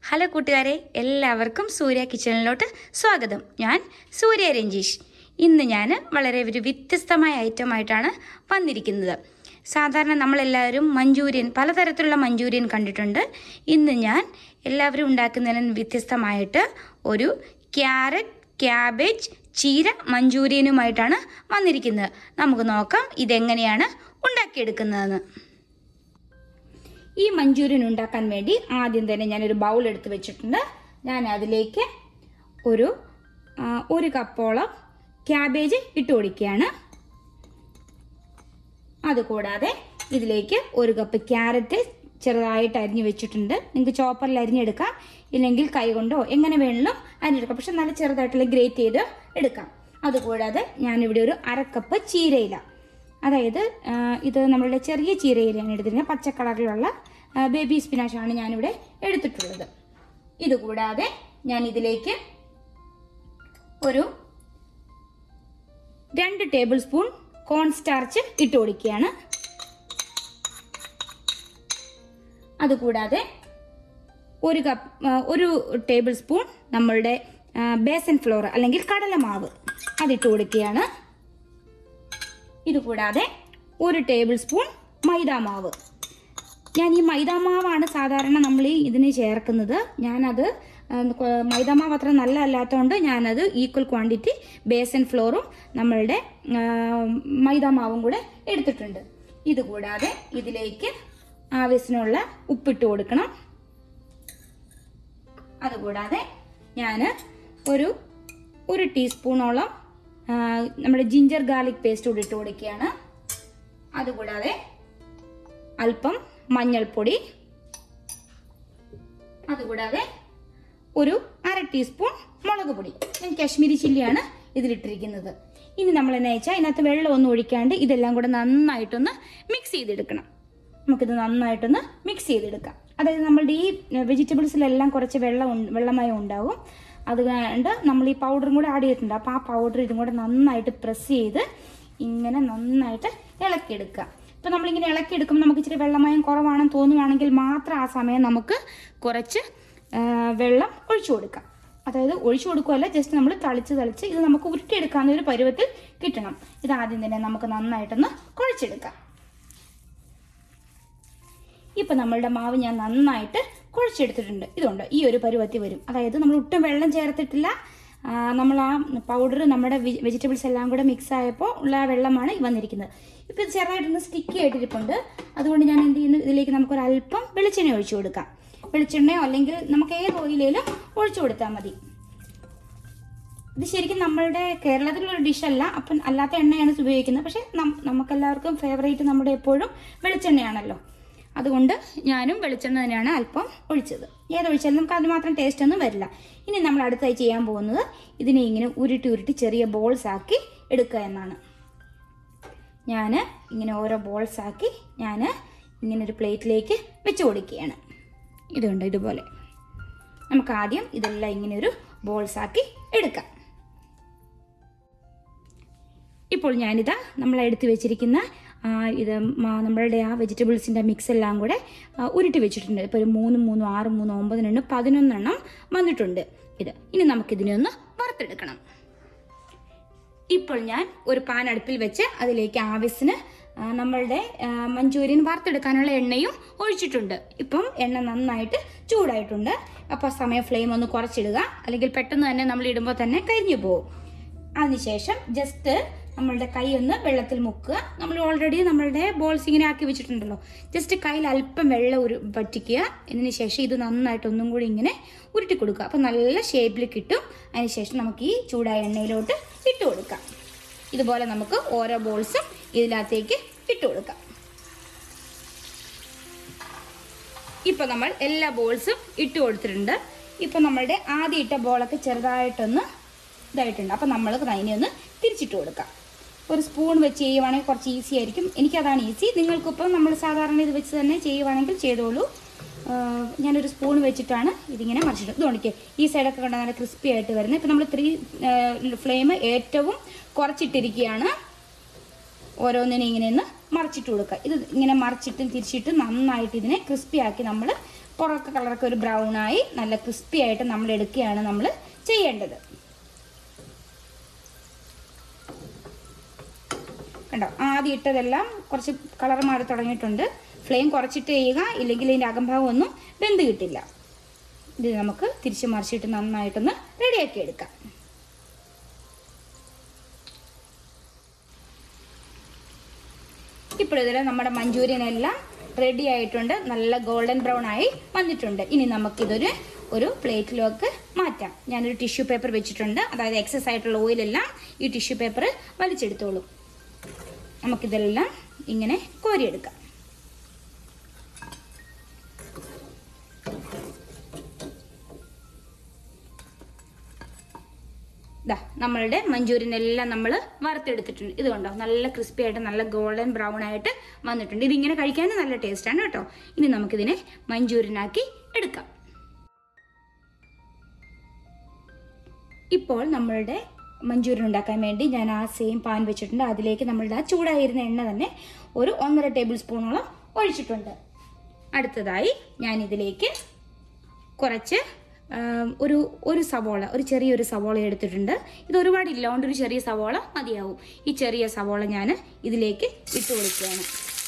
Hello കൂട്ടുകാരെ, എല്ലാവർക്കും സൂര്യ കിച്ചണിലോട്ട് സ്വാഗതം. ഞാൻ സൂര്യ രഞ്ജീഷ്. ഇന്ന് ഞാൻ വളരെ ഒരു വ്യത്യസ്തമായ ഐറ്റമായിട്ടാണ് വന്നിരിക്കുന്നത്. സാധാരണ നമ്മളെല്ലാവരും മഞ്ചൂരിയൻ, പലതരത്തിലുള്ള മഞ്ചൂരിയൻ കണ്ടിട്ടുണ്ട്. ഇന്ന് ഞാൻ എല്ലാവരും ഉണ്ടാക്കുന്നതിന് വ്യത്യസ്തമായിട്ട് ഒരു ക്യാരറ്റ്, ക്യാബേജ്, ചീര മഞ്ചൂരിയനുമായിട്ടാണ് വന്നിരിക്കുന്നത്. നമുക്ക് നോക്കാം ഇതെങ്ങനെയാണ് ഉണ്ടാക്കിയെടുക്കുന്നതെന്ന്. ഈ മഞ്ചൂരിയൻ ഉണ്ടാക്കാൻ വേണ്ടി ആദ്യം തന്നെ ഞാനൊരു ബൗൾ എടുത്ത് വെച്ചിട്ടുണ്ട്. ഞാൻ അതിലേക്ക് ഒരു കപ്പോളം ക്യാബേജ് ഇട്ട് കൊടുക്കുകയാണ്. അതുകൂടാതെ ഇതിലേക്ക് ഒരു കപ്പ് ക്യാരറ്റ് ചെറുതായിട്ട് അരിഞ്ഞു വെച്ചിട്ടുണ്ട്. നിങ്ങൾക്ക് ചോപ്പറിൽ അരിഞ്ഞെടുക്കാം, ഇല്ലെങ്കിൽ കൈ കൊണ്ടോ എങ്ങനെ വേണമെങ്കിലും അരിഞ്ഞെടുക്കാം. പക്ഷെ നല്ല ചെറുതായിട്ടുള്ള ഗ്രേറ്റ് ചെയ്ത് എടുക്കാം. അതുകൂടാതെ ഞാനിവിടെ ഒരു അരക്കപ്പ് ചീരയില, അതായത് ഇത് നമ്മളുടെ ചെറിയ ചീരയിലാണ് എടുത്തിരുന്നത്. പച്ച കളറിലുള്ള ബേബി സ്പിനാച്ചാണ് ഞാനിവിടെ എടുത്തിട്ടുള്ളത്. ഇതുകൂടാതെ ഞാൻ ഇതിലേക്ക് ഒരു 2 ടേബിൾ സ്പൂൺ കോൺ സ്റ്റാർച്ച് ഇട്ട് കൊടുക്കുകയാണ്. അതുകൂടാതെ ഒരു ടേബിൾ സ്പൂൺ നമ്മളുടെ ബേസൻ ഫ്ലോർ അല്ലെങ്കിൽ കടലമാവ് അതിട്ട് കൊടുക്കുകയാണ്. ഇതുകൂടാതെ 1 ടേബിൾ സ്പൂൺ മൈദാമാവ്. ഞാൻ ഈ മൈദാമാവാണ് സാധാരണ നമ്മൾ ഇതിന് ചേർക്കുന്നത്. ഞാനത് മൈദാമാവ് അത്ര നല്ല അല്ലാത്തതുകൊണ്ട് ഞാനത് ഈക്വൽ ക്വാണ്ടിറ്റി ബേസൻ ഫ്ലോറും നമ്മളുടെ മൈദാമാവും കൂടെ എടുത്തിട്ടുണ്ട്. ഇതുകൂടാതെ ഇതിലേക്ക് ആവശ്യത്തിനുള്ള ഉപ്പിട്ട് കൊടുക്കണം. അതുകൂടാതെ ഞാൻ ഒരു ടീസ്പൂണോളം നമ്മുടെ ജിഞ്ചർ ഗാർലിക് പേസ്റ്റ് കൂടി ഇട്ട് കൊടുക്കുകയാണ്. അതുകൂടാതെ അല്പം മഞ്ഞൾപ്പൊടി, അതുകൂടാതെ ഒരു 1/2 ടീസ്പൂൺ മുളക് പൊടി. ഞാൻ കാശ്മീരി ചില്ലിയാണ് ഇതിലിട്ടിരിക്കുന്നത്. ഇനി നമ്മൾ എന്നാ വെച്ചാൽ ഇതിനകത്ത് വെള്ളമൊന്നും ഒഴിക്കാണ്ട് ഇതെല്ലാം കൂടെ നന്നായിട്ടൊന്ന് മിക്സ് ചെയ്തെടുക്കണം. നമുക്കിത് നന്നായിട്ടൊന്ന് മിക്സ് ചെയ്തെടുക്കാം. അതായത് നമ്മളുടെ ഈ വെജിറ്റബിൾസിലെല്ലാം കുറച്ച് വെള്ളമയം ഉണ്ടാവും. അതുകൊണ്ട് നമ്മൾ ഈ പൗഡറും കൂടെ ആഡ് ചെയ്തിട്ടുണ്ട്. അപ്പോൾ ആ പൗഡർ ഇതും കൂടെ നന്നായിട്ട് പ്രസ് ചെയ്ത് ഇങ്ങനെ നന്നായിട്ട് ഇളക്കിയെടുക്കുക. ഇപ്പോൾ നമ്മളിങ്ങനെ ഇളക്കിയെടുക്കുമ്പോൾ നമുക്ക് ഇച്ചിരി വെള്ളമയം കുറവാണെന്ന് തോന്നുവാണെങ്കിൽ മാത്രം ആ സമയം നമുക്ക് കുറച്ച് വെള്ളം ഒഴിച്ചു കൊടുക്കാം. അതായത് ഒഴിച്ചു കൊടുക്കുകയല്ല, ജസ്റ്റ് നമ്മൾ തളിച്ച് ഇത് നമുക്ക് ഉരുട്ടിയെടുക്കാവുന്ന ഒരു പരുവത്തിൽ കിട്ടണം. ഇതാദ്യം തന്നെ നമുക്ക് നന്നായിട്ടൊന്ന് കുഴച്ചെടുക്കാം. ഇപ്പം നമ്മളുടെ മാവ് ഞാൻ നന്നായിട്ട് കുഴച്ചെടുത്തിട്ടുണ്ട്. ഇതുണ്ട്, ഈ ഒരു പരുവത്തിൽ വരും. അതായത് നമ്മൾ ഒട്ടും വെള്ളം ചേർത്തിട്ടില്ല. നമ്മൾ ആ പൗഡർ നമ്മുടെ വെജിറ്റബിൾസ് എല്ലാം കൂടെ മിക്സ് ആയപ്പോൾ ഉള്ള ആ വെള്ളമാണ് വന്നിരിക്കുന്നത്. ഇപ്പം ഇത് ചെറുതായിട്ടൊന്ന് സ്റ്റിക്കി ആയിട്ടിരിപ്പുണ്ട്. അതുകൊണ്ട് ഞാൻ എന്ത് ചെയ്യുന്നു, ഇതിലേക്ക് നമുക്കൊരല്പം വെളിച്ചെണ്ണ ഒഴിച്ചു കൊടുക്കാം. വെളിച്ചെണ്ണയോ അല്ലെങ്കിൽ നമുക്ക് ഏത് ഓയിലേലും ഒഴിച്ചു കൊടുത്താൽ മതി. ഇത് ശരിക്കും നമ്മളുടെ കേരളത്തിലുള്ള ഡിഷല്ല, അപ്പം അല്ലാത്ത എണ്ണയാണ് ഉപയോഗിക്കുന്നത്. പക്ഷെ നമുക്കെല്ലാവർക്കും ഫേവറേറ്റ് നമ്മുടെ എപ്പോഴും വെളിച്ചെണ്ണയാണല്ലോ. അതുകൊണ്ട് ഞാനും വെളിച്ചെണ്ണ തന്നെയാണ് അല്പം ഒഴിച്ചത്. ഏതൊഴിച്ചാലും നമുക്ക് അതിന് ടേസ്റ്റ് ഒന്നും വരില്ല. ഇനി നമ്മൾ അടുത്തായി ചെയ്യാൻ പോകുന്നത് ഇതിനെ ഇങ്ങനെ ഉരുട്ടി ചെറിയ ബോൾസ് ആക്കി എടുക്കുക എന്നാണ്. ഞാൻ ഇങ്ങനെ ഓരോ ബോൾസ് ആക്കി ഞാൻ ഇങ്ങനെ ഒരു പ്ലേറ്റിലേക്ക് വെച്ച് കൊടുക്കുകയാണ്. ഇതുണ്ട്, ഇതുപോലെ നമുക്ക് ആദ്യം ഇതെല്ലാം ഇങ്ങനെ ഒരു ബോൾസ് ആക്കി എടുക്കാം. ഇപ്പോൾ ഞാനിതാ നമ്മൾ എടുത്ത് വെച്ചിരിക്കുന്ന ഇത് നമ്മളുടെ ആ വെജിറ്റബിൾസിൻ്റെ മിക്സ് എല്ലാം കൂടെ ഉരുട്ടി വെച്ചിട്ടുണ്ട്. ഇപ്പോൾ ഒരു 3, 6, 9, 11 വന്നിട്ടുണ്ട്. ഇനി നമുക്കിതിനെ ഒന്ന് വറുത്തെടുക്കണം. ഇപ്പോൾ ഞാൻ ഒരു പാൻ അടുപ്പിൽ വെച്ച് അതിലേക്ക് ആവശ്യത്തിന് നമ്മളുടെ മഞ്ചൂരിയൻ വറുത്തെടുക്കാനുള്ള എണ്ണയും ഒഴിച്ചിട്ടുണ്ട്. ഇപ്പം എണ്ണ നന്നായിട്ട് ചൂടായിട്ടുണ്ട്. അപ്പോൾ സമയം ഫ്ലെയിം ഒന്ന് കുറച്ചിടുക, അല്ലെങ്കിൽ പെട്ടെന്ന് തന്നെ നമ്മൾ ഇടുമ്പോൾ തന്നെ കരിഞ്ഞു പോകും. അതിനുശേഷം ജസ്റ്റ് നമ്മളുടെ കൈ ഒന്ന് വെള്ളത്തിൽ മുക്കുക. നമ്മൾ ഓൾറെഡി നമ്മളുടെ ബോൾസ് ഇങ്ങനെ ആക്കി വെച്ചിട്ടുണ്ടല്ലോ. ജസ്റ്റ് കയ്യിൽ അല്പം വെള്ളം പറ്റിക്കുക. ഇതിന് ശേഷം ഇത് നന്നായിട്ട് ഒന്നും കൂടി ഇങ്ങനെ ഉരുട്ടി കൊടുക്കുക. അപ്പോൾ നല്ല ഷേപ്പിൽ കിട്ടും. അതിനുശേഷം നമുക്ക് ഈ ചൂടായ എണ്ണയിലോട്ട് ഇട്ട് കൊടുക്കാം. ഇതുപോലെ നമുക്ക് ഓരോ ബോൾസും ഇതിനകത്തേക്ക് ഇട്ട് കൊടുക്കാം. ഇപ്പോൾ നമ്മൾ എല്ലാ ബോൾസും ഇട്ട് കൊടുത്തിട്ടുണ്ട്. ഇപ്പോൾ നമ്മളുടെ ആദ്യം ഇട്ട ബോളൊക്കെ ചെറുതായിട്ടൊന്ന് ഇതായിട്ടുണ്ട്. അപ്പോൾ നമ്മൾ അതിനെ ഒന്ന് തിരിച്ചിട്ട് കൊടുക്കാം. ഒരു സ്പൂൺ വെച്ച് ചെയ്യുവാണെങ്കിൽ കുറച്ച് ഈസി ആയിരിക്കും. എനിക്കതാണ് ഈസി. നിങ്ങൾക്കിപ്പം നമ്മൾ സാധാരണ ഇത് വെച്ച് തന്നെ ചെയ്യുവാണെങ്കിൽ ചെയ്തോളൂ. ഞാനൊരു സ്പൂൺ വെച്ചിട്ടാണ് ഇതിങ്ങനെ മറിച്ചിട്ട് തോന്നിക്കുക. ഈ സൈഡൊക്കെ കണ്ടാൽ നല്ല ക്രിസ്പി ആയിട്ട് വരുന്നത്. ഇപ്പം നമ്മൾ ഫ്ലെയിം ഏറ്റവും കുറച്ചിട്ടിരിക്കുകയാണ്. ഓരോന്നിനെ ഇങ്ങനെ ഒന്ന് മറിച്ചിട്ട് കൊടുക്കുക. ഇത് ഇങ്ങനെ മറിച്ചിട്ടും തിരിച്ചിട്ടും നന്നായിട്ട് ഇതിനെ ക്രിസ്പി ആക്കി നമ്മൾ പുറത്തെ കളറൊക്കെ ഒരു ബ്രൗണായി നല്ല ക്രിസ്പി ആയിട്ട് നമ്മൾ എടുക്കുകയാണ് നമ്മൾ ചെയ്യേണ്ടത്. കണ്ടോ, ആദ്യം ഇട്ടതെല്ലാം കുറച്ച് കളർ മാറി തുടങ്ങിയിട്ടുണ്ട്. ഫ്ലെയിം കുറച്ചിട്ട് ചെയ്യുക, ഇല്ലെങ്കിൽ ഇതിൻ്റെ അകംഭാഗം ഒന്നും വെന്ത് കിട്ടില്ല. ഇത് നമുക്ക് തിരിച്ച് മറിച്ചിട്ട് നന്നായിട്ടൊന്ന് റെഡിയാക്കി എടുക്കാം. ഇപ്പോൾ ഇതിൽ നമ്മുടെ മഞ്ചൂരിയൻ എല്ലാം റെഡി ആയിട്ടുണ്ട്. നല്ല ഗോൾഡൻ ബ്രൗൺ ആയി വന്നിട്ടുണ്ട്. ഇനി നമുക്കിതൊരു പ്ലേറ്റിലേക്ക് മാറ്റാം. ഞാനൊരു ടിഷ്യൂ പേപ്പർ വെച്ചിട്ടുണ്ട്. അതായത് എക്സസ് ആയിട്ടുള്ള ഓയിലെല്ലാം ഈ ടിഷ്യൂ പേപ്പർ വലിച്ചെടുത്തോളൂ. നമുക്കിതെല്ലാം ഇങ്ങനെ കോരിയെടുക്കാം. നമ്മളുടെ മഞ്ചൂരിയൻ എല്ലാം നമ്മൾ വറുത്തെടുത്തിട്ടുണ്ട്. ഇത് കണ്ടോ, നല്ല ക്രിസ്പി ആയിട്ട് നല്ല ഗോൾഡൻ ബ്രൗൺ ആയിട്ട് വന്നിട്ടുണ്ട്. ഇതിങ്ങനെ കഴിക്കാൻ നല്ല ടേസ്റ്റാണ് കേട്ടോ. ഇനി നമുക്കിതിനെ മഞ്ചൂരിയനാക്കി എടുക്കാം. ഇപ്പോൾ നമ്മളുടെ മഞ്ചൂരിയൻ ഉണ്ടാക്കാൻ വേണ്ടി ഞാൻ ആ സെയിം പാൻ വെച്ചിട്ടുണ്ട്. അതിലേക്ക് നമ്മളുടെ ആ ചൂടായിരുന്ന എണ്ണ തന്നെ ഒരു 1.5 ടേബിൾ സ്പൂണോളം ഒഴിച്ചിട്ടുണ്ട്. അടുത്തതായി ഞാൻ ഇതിലേക്ക് കുറച്ച് ഒരു സവോള, ഒരു ചെറിയൊരു സവോള എടുത്തിട്ടുണ്ട്. ഇത് ഒരുപാടില്ല, അതുകൊണ്ട് ഒരു ചെറിയ സവോള മതിയാവും. ഈ ചെറിയ സവോള ഞാൻ ഇതിലേക്ക് ഇട്ട് കൊടുക്കുകയാണ്.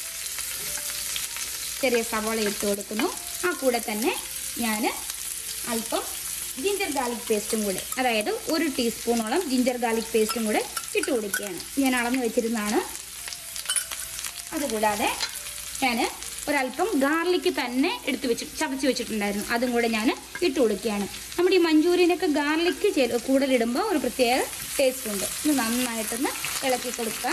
ചെറിയ സവോള ഇട്ട് കൊടുക്കുന്നു. ആ കൂടെ തന്നെ ഞാൻ അല്പം ജിഞ്ചർ ഗാർലിക് പേസ്റ്റും കൂടെ, അതായത് 1 ടീസ്പൂണോളം ജിഞ്ചർ ഗാർലിക് പേസ്റ്റും കൂടെ ഇട്ട് കൊടുക്കുകയാണ്. ഞാൻ അളന്ന് വെച്ചിരുന്നതാണ്. അതുകൂടാതെ ഞാൻ ഒരല്പം ഗാർലിക്ക് തന്നെ ചതച്ച് വെച്ചിട്ടുണ്ടായിരുന്നു. അതും കൂടെ ഞാൻ ഇട്ട് കൊടുക്കുകയാണ്. നമ്മുടെ ഈ മഞ്ചൂരിയനൊക്കെ ഗാർലിക്ക് കൂടുതലിടുമ്പോൾ ഒരു പ്രത്യേക ടേസ്റ്റ് ഉണ്ട്. ഇത് നന്നായിട്ടൊന്ന് ഇളക്കി കൊടുക്കുക.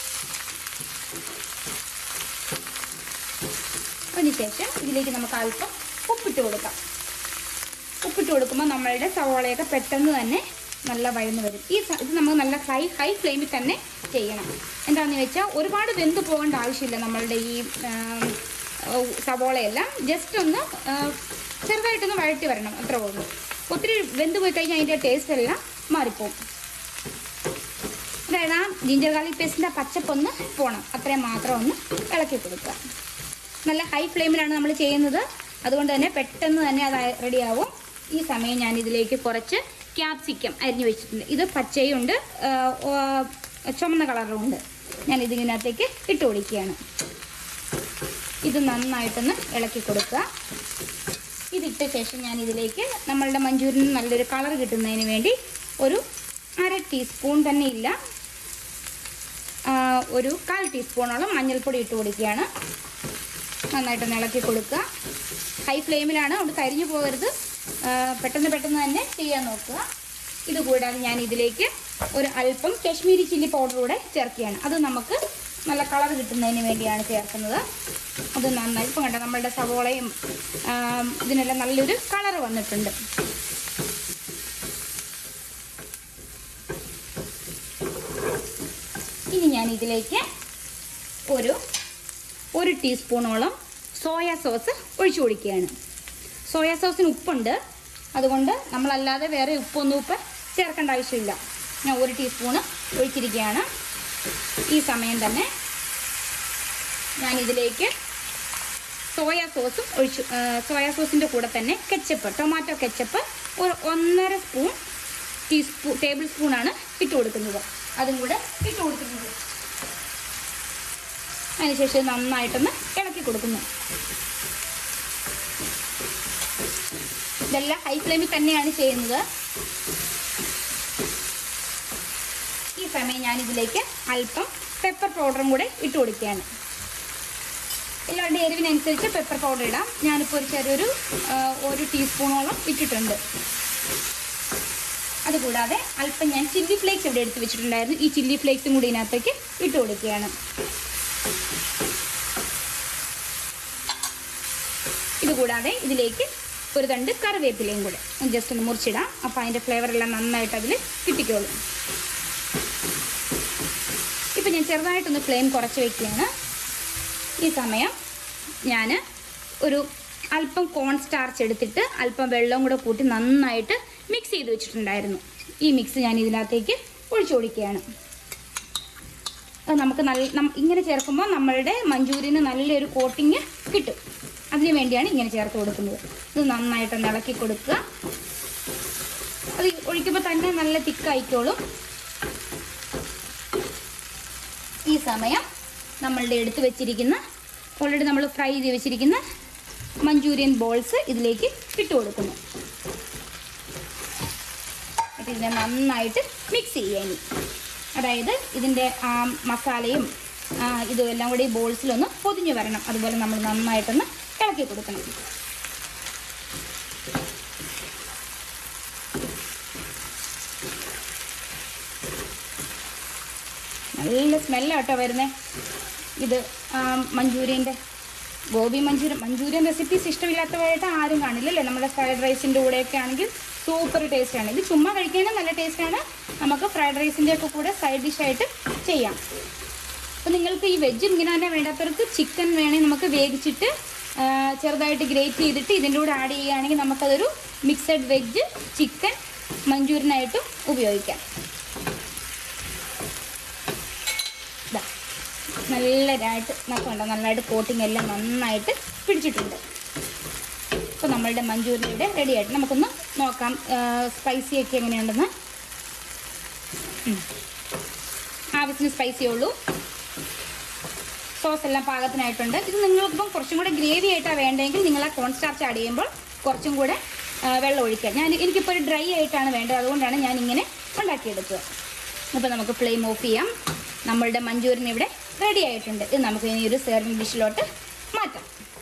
അതിനുശേഷം ഇതിലേക്ക് നമുക്ക് അല്പം ഉപ്പിട്ട് കൊടുക്കാം. ഉപ്പിട്ട് കൊടുക്കുമ്പോൾ നമ്മളുടെ സവോളയൊക്കെ പെട്ടെന്ന് തന്നെ നല്ല വഴന്ന് വരും. ഇത് നമുക്ക് നല്ല ഹൈ ഫ്ലെയിമിൽ തന്നെ ചെയ്യണം. എന്താണെന്ന് വെച്ചാൽ ഒരുപാട് വെന്ത് പോകേണ്ട ആവശ്യമില്ല. നമ്മളുടെ ഈ സവോളയെല്ലാം ജസ്റ്റ് ഒന്ന് ചെറുതായിട്ടൊന്ന് വഴറ്റി വരണം, അത്ര ഉള്ളൂ. ഒത്തിരി വെന്ത് പോയി കഴിഞ്ഞാൽ അതിൻ്റെ ടേസ്റ്റ് എല്ലാം മാറിപ്പോകും. അതായത് ആ ജിഞ്ചർ ഗാർലിക് പേസ്റ്റിൻ്റെ പച്ചപ്പൊന്ന് പോകണം, അത്രയും മാത്രം ഒന്ന് ഇളക്കി കൊടുക്കുക. നല്ല ഹൈ ഫ്ലെയിമിലാണ് നമ്മൾ ചെയ്യുന്നത്, അതുകൊണ്ട് തന്നെ പെട്ടെന്ന് തന്നെ അത് റെഡിയാവും. ഈ സമയം ഞാൻ ഇതിലേക്ക് കുറച്ച് ക്യാപ്സിക്കം അരിഞ്ഞു വെച്ചിട്ടുണ്ട്. ഇത് പച്ചയുണ്ട്, ചുമന്ന കളറുമുണ്ട്. ഞാൻ ഇതിനകത്തേക്ക് ഇട്ട് കൊടുക്കുകയാണ്. ഇത് നന്നായിട്ടൊന്ന് ഇളക്കി കൊടുക്കുക. ഇതിട്ട ശേഷം ഞാൻ ഇതിലേക്ക് നമ്മളുടെ മഞ്ചൂരിയന് നല്ലൊരു കളർ കിട്ടുന്നതിന് വേണ്ടി ഒരു 1/2 ടീസ്പൂൺ തന്നെ ഇല്ല, ഒരു 1/4 ടീസ്പൂണോളം മഞ്ഞൾപ്പൊടി ഇട്ട് കൊടുക്കുകയാണ്. നന്നായിട്ടൊന്ന് ഇളക്കി കൊടുക്കുക. ഹൈ ഫ്ലെയിമിലാണ്, അതുകൊണ്ട് കരിഞ്ഞു പോകരുത്. പെട്ടെന്ന് തന്നെ ചെയ്യാൻ നോക്കുക. ഇതുകൂടാതെ ഞാൻ ഇതിലേക്ക് ഒരു അല്പം കാശ്മീരി ചില്ലി പൗഡർ കൂടെ ചേർക്കുകയാണ്. അത് നമുക്ക് നല്ല കളർ കിട്ടുന്നതിന് വേണ്ടിയാണ് ചേർക്കുന്നത്. അത് നന്നായി ഇപ്പം കണ്ട നമ്മളുടെ സവോളയും ഇതിനെല്ലാം നല്ലൊരു കളർ വന്നിട്ടുണ്ട്. ഇനി ഞാൻ ഇതിലേക്ക് ഒരു ടീസ്പൂണോളം സോയാ സോസ് ഒഴിച്ചു കൊടുക്കുകയാണ്. സോയാ സോസിന് ഉപ്പുണ്ട്, അതുകൊണ്ട് നമ്മളല്ലാതെ വേറെ ഉപ്പ് ചേർക്കേണ്ട ആവശ്യമില്ല. ഞാൻ 1 ടീസ്പൂണ് ഒഴിച്ചിരിക്കുകയാണ്. ഈ സമയം തന്നെ ഞാൻ ഇതിലേക്ക് സോയാ സോസിൻ്റെ കൂടെ തന്നെ കെച്ചപ്പ്, ടൊമാറ്റോ കെച്ചപ്പ് ഒരു 1.5 ടേബിൾ സ്പൂണാണ് ഇട്ട് കൊടുക്കുന്നത്. അതും കൂടെ ഇട്ട് കൊടുക്കുന്നത്. അതിനുശേഷം നന്നായിട്ടൊന്ന് ഇളക്കി കൊടുക്കുന്നു. ഇതെല്ലാം ഹൈ ഫ്ലെയിമിൽ തന്നെയാണ് ചെയ്യുന്നത്. ഈ സമയം ഞാനിതിലേക്ക് അല്പം പെപ്പർ പൗഡറും കൂടെ ഇട്ട് കൊടുക്കുകയാണ്. എല്ലാവരുടെ എരിവിനനുസരിച്ച് പെപ്പർ പൗഡർ ഇടാം. ഞാനിപ്പോൾ ഒരു ടീസ്പൂണോളം ഇട്ടിട്ടുണ്ട്. അതുകൂടാതെ അല്പം ഞാൻ ചില്ലി ഫ്ലേക്സ് ഇവിടെ എടുത്ത് വെച്ചിട്ടുണ്ടായിരുന്നു. ഈ ചില്ലി ഫ്ലേക്സും കൂടി ഇതിനകത്തേക്ക് ഇട്ട് കൊടുക്കുകയാണ്. ഇതുകൂടാതെ ഇതിലേക്ക് ഒരു തണ്ട് കറിവേപ്പിലയും കൂടെ ജസ്റ്റ് ഒന്ന് മുറിച്ചിടാം. അപ്പോൾ അതിൻ്റെ ഫ്ലേവറെല്ലാം നന്നായിട്ട് അതിൽ കിട്ടിക്കോളും. ഇപ്പം ഞാൻ ചെറുതായിട്ടൊന്ന് ഫ്ലെയിം കുറച്ച് വയ്ക്കുകയാണ്. ഈ സമയം ഞാൻ ഒരു അല്പം കോൺ സ്റ്റാർച്ച് എടുത്തിട്ട് അല്പം വെള്ളം കൂടെ കൂട്ടി നന്നായിട്ട് മിക്സ് ചെയ്ത് വെച്ചിട്ടുണ്ടായിരുന്നു. ഈ മിക്സ് ഞാൻ ഇതിനകത്തേക്ക് ഒഴിച്ചു കൊടുക്കുകയാണ്. അത് നമുക്ക് ഇങ്ങനെ ചേർക്കുമ്പോൾ നമ്മളുടെ മഞ്ചൂരിയന് നല്ലൊരു കോട്ടിങ് കിട്ടും. അതിന് വേണ്ടിയാണ് ഇങ്ങനെ ചേർത്ത് കൊടുക്കുന്നത്. ഇത് നന്നായിട്ടൊന്ന് ഇളക്കി കൊടുക്കുക. അത് ഒഴിക്കുമ്പോൾ തന്നെ നല്ല തിക്കായിക്കോളും. ഈ സമയം നമ്മളുടെ എടുത്ത് വെച്ചിരിക്കുന്ന ഓൾറെഡി നമ്മൾ ഫ്രൈ ചെയ്ത് വെച്ചിരിക്കുന്ന മഞ്ചൂരിയൻ ബോൾസ് ഇതിലേക്ക് ഇട്ട് കൊടുക്കുന്നു. എന്നിട്ട് ഇതിനെ നന്നായിട്ട് മിക്സ് ചെയ്യുക. ഇനി അതായത് ഇതിൻ്റെ മസാലയും ഇതും എല്ലാം കൂടി ഈ ബോൾസിലൊന്ന് പൊതിഞ്ഞ് വരണം. അതുപോലെ നമ്മൾ നന്നായിട്ടൊന്ന് ഇളക്കി കൊടുക്കണം. നല്ല സ്മെല്ലാട്ടോ വരുന്നത്. ഇത് മഞ്ചൂരിയൻ്റെ മഞ്ചൂരിയൻ റെസിപ്പീസ് ഇഷ്ടമില്ലാത്തവരായിട്ട് ആരും കാണില്ലല്ലേ. നമ്മുടെ ഫ്രൈഡ് റൈസിൻ്റെ കൂടെയൊക്കെ ആണെങ്കിൽ സൂപ്പർ ടേസ്റ്റാണ്. ഇത് ചുമ്മാ കഴിക്കാനും നല്ല ടേസ്റ്റാണ്. നമുക്ക് ഫ്രൈഡ് റൈസിൻ്റെ ഒക്കെ കൂടെ സൈഡ് ഡിഷായിട്ട് ചെയ്യാം. അപ്പോൾ നിങ്ങൾക്ക് ഈ വെജ് ഇങ്ങനെ തന്നെ വേണ്ടാത്തവർക്ക് ചിക്കൻ വേണമെങ്കിൽ നമുക്ക് വേവിച്ചിട്ട് ചെറുതായിട്ട് ഗ്രേറ്റ് ചെയ്തിട്ട് ഇതിൻ്റെ കൂടെ ആഡ് ചെയ്യുകയാണെങ്കിൽ നമുക്കതൊരു മിക്സഡ് വെജ് ചിക്കൻ മഞ്ചൂരിയനായിട്ടും ഉപയോഗിക്കാം. നല്ലതായിട്ട് കോട്ടിങ് എല്ലാം നന്നായിട്ട് പിടിച്ചിട്ടുണ്ട്. അപ്പോൾ നമ്മളുടെ മഞ്ചൂരിയൻ ഇവിടെ റെഡി ആയിട്ട് നമുക്കൊന്ന് നോക്കാം സ്പൈസിയൊക്കെ എങ്ങനെയുണ്ടെന്ന്. ആവശ്യത്തിന് സ്പൈസിയേ ഉള്ളൂ. സോസ് എല്ലാം പാകത്തിനായിട്ടുണ്ട്. ഇത് നിങ്ങൾക്കിപ്പം കുറച്ചും കൂടെ ഗ്രേവി ആയിട്ടാണ് വേണ്ടതെങ്കിൽ നിങ്ങൾ ആ കോൺ സ്റ്റാർച്ച് ആഡ് ചെയ്യുമ്പോൾ കുറച്ചും കൂടെ വെള്ളം ഒഴിക്കാം. എനിക്കിപ്പോൾ ഒരു ഡ്രൈ ആയിട്ടാണ് വേണ്ടത്, അതുകൊണ്ടാണ് ഞാനിങ്ങനെ ഉണ്ടാക്കിയെടുത്തത്. അപ്പോൾ നമുക്ക് ഫ്ലെയിം ഓഫ് ചെയ്യാം. നമ്മളുടെ മഞ്ചൂരിയൻ ഇവിടെ റെഡി ആയിട്ടുണ്ട്. ഇത് നമുക്ക് ഇനി ഒരു സെർവിങ് ഡിഷിലോട്ട് മാറ്റാം.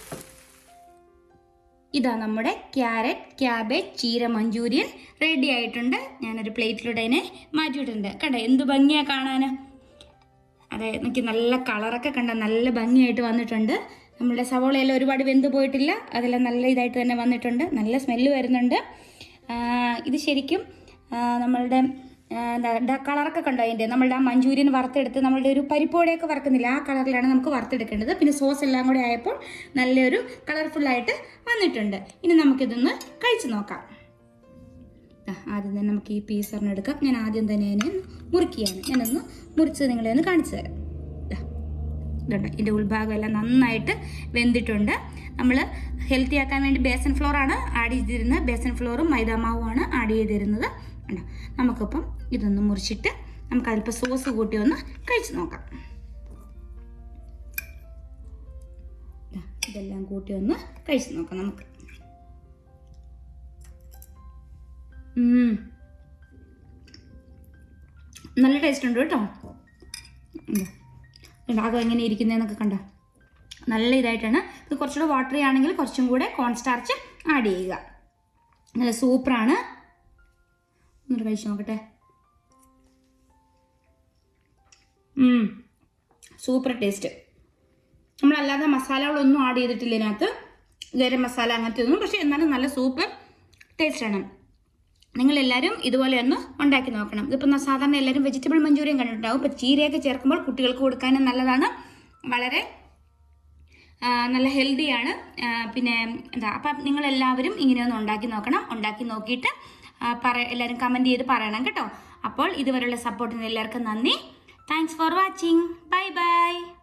ഇതാ നമ്മുടെ ക്യാബേജ് ചീര മഞ്ചൂരിയൻ റെഡി ആയിട്ടുണ്ട്. ഞാനൊരു പ്ലേറ്റിലൂടെ അതിനെ മാറ്റിയിട്ടുണ്ട്. കണ്ടോ എന്ത് ഭംഗിയാണ് കാണാൻ. അതെ, എനിക്ക് നല്ല കളറൊക്കെ കണ്ട നല്ല ഭംഗിയായിട്ട് വന്നിട്ടുണ്ട്. നമ്മളുടെ സവോളയെല്ലാം ഒരുപാട് വെന്ത് പോയിട്ടില്ല, അതെല്ലാം നല്ല ഇതായിട്ട് തന്നെ വന്നിട്ടുണ്ട്. നല്ല സ്മെല്ല് വരുന്നുണ്ട്. ഇത് ശരിക്കും നമ്മളുടെ കളറൊക്കെ കണ്ടോ അതിൻ്റെ. നമ്മളുടെ ആ മഞ്ചൂരിയൻ വറുത്തെടുത്ത് നമ്മളുടെ ഒരു പരിപ്പോടെയൊക്കെ വറുക്കുന്നില്ല, ആ കളറിലാണ് നമുക്ക് വറുത്തെടുക്കേണ്ടത്. പിന്നെ സോസ് എല്ലാം കൂടെ ആയപ്പോൾ നല്ലൊരു കളർഫുള്ളായിട്ട് വന്നിട്ടുണ്ട്. ഇനി നമുക്കിതൊന്ന് കഴിച്ച് നോക്കാം. ആദ്യം തന്നെ നമുക്ക് ഈ പീസ് ഒരെണ്ണം എടുക്കാം. ഞാൻ ആദ്യം തന്നെ അതിനെ മുറിക്കുകയാണ്. ഞാനൊന്ന് മുറിച്ച് നിങ്ങളെ ഒന്ന് കാണിച്ചു തരാം. ഇതുണ്ട്, ഇതിൻ്റെ ഉൾഭാഗം എല്ലാം നന്നായിട്ട് വെന്തിട്ടുണ്ട്. നമ്മൾ ഹെൽത്തി ആക്കാൻ വേണ്ടി ബേസൻ ഫ്ലോറാണ് ആഡ് ചെയ്തിരുന്നത്. ബേസൻ ഫ്ലോറും മൈദാമാവുമാണ് ആഡ് ചെയ്തിരുന്നത്. നമുക്കിപ്പം ഇതൊന്ന് മുറിച്ചിട്ട് നമുക്ക് അല്പം സോസ് കൂട്ടി ഒന്ന് കഴിച്ച് നോക്കാം. ഇതെല്ലാം കൂട്ടി ഒന്ന് കഴിച്ച് നോക്കാം നമുക്ക്. നല്ല ടേസ്റ്റ് ഉണ്ട് കേട്ടോ. ഭാഗം എങ്ങനെ ഇരിക്കുന്നതെന്നൊക്കെ കണ്ടോ, നല്ല ഇതായിട്ടാണ്. ഇത് കുറച്ചുകൂടെ വാട്ടറി ആണെങ്കിൽ കുറച്ചും കൂടെ കോൺ സ്റ്റാർച്ച് ആഡ് ചെയ്യുക. നല്ല സൂപ്പറാണ്. എന്നിട്ട് കഴിച്ച് നോക്കട്ടെ. Super taste. നമ്മളല്ലാതെ മസാലകളൊന്നും ആഡ് ചെയ്തിട്ടില്ല ഇതിനകത്ത്, ഗരം മസാല അങ്ങനത്തെ ഒന്നും. പക്ഷേ എന്നാലും നല്ല സൂപ്പർ ടേസ്റ്റാണ്. നിങ്ങളെല്ലാവരും ഇതുപോലെ ഒന്ന് ഉണ്ടാക്കി നോക്കണം. ഇതിപ്പോൾ സാധാരണ എല്ലാവരും വെജിറ്റബിൾ മഞ്ചൂരിയൻ കണ്ടിട്ടുണ്ടാവും. ഇപ്പോൾ ചീരയൊക്കെ ചേർക്കുമ്പോൾ കുട്ടികൾക്ക് കൊടുക്കാനും നല്ലതാണ്, വളരെ നല്ല ഹെൽത്തിയാണ്. പിന്നെ അപ്പം നിങ്ങളെല്ലാവരും ഇങ്ങനെയൊന്ന് ഉണ്ടാക്കി നോക്കണം. ഉണ്ടാക്കി നോക്കിയിട്ട് എല്ലാവരും കമൻറ്റ് ചെയ്ത് പറയണം കേട്ടോ. അപ്പോൾ ഇതുവരെയുള്ള സപ്പോർട്ടിന് എല്ലാവർക്കും നന്ദി. Thanks for watching. Bye by.